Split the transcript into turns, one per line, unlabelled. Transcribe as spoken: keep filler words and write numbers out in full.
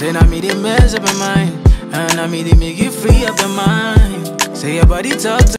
Say now me they mess up your mind, and I me they make you free up your mind. Say your body talk to